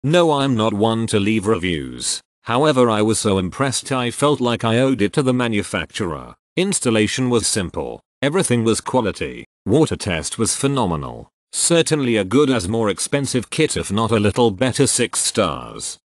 No, I'm not one to leave reviews. However, I was so impressed I felt like I owed it to the manufacturer. Installation was simple. Everything was quality. Water test was phenomenal. Certainly a good as more expensive kit, if not a little better. 6 stars.